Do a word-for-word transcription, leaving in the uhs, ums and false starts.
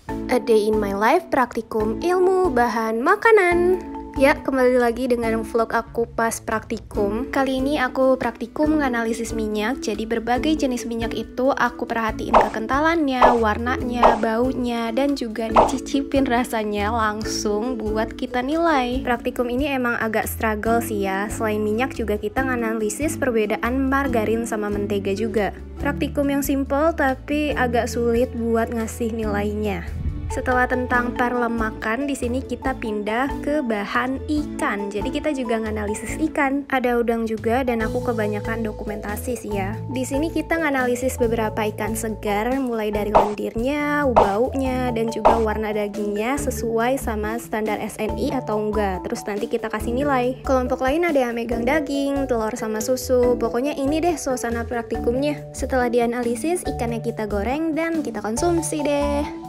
A Day in My Life Praktikum Ilmu Bahan Makanan. Ya, kembali lagi dengan vlog aku pas praktikum. Kali ini aku praktikum menganalisis minyak. Jadi berbagai jenis minyak itu aku perhatiin kekentalannya, warnanya, baunya, dan juga dicicipin rasanya langsung buat kita nilai. Praktikum ini emang agak struggle sih ya. Selain minyak juga kita nganalisis perbedaan margarin sama mentega juga. Praktikum yang simple tapi agak sulit buat ngasih nilainya. Setelah tentang perlemakan, di sini kita pindah ke bahan ikan. Jadi kita juga nganalisis ikan. Ada udang juga dan aku kebanyakan dokumentasi sih ya. Di sini kita nganalisis beberapa ikan segar, mulai dari lendirnya, baunya, dan juga warna dagingnya sesuai sama standar S N I atau enggak. Terus nanti kita kasih nilai. Kelompok lain ada yang megang daging, telur sama susu. Pokoknya ini deh suasana praktikumnya. Setelah dianalisis, ikannya kita goreng dan kita konsumsi deh.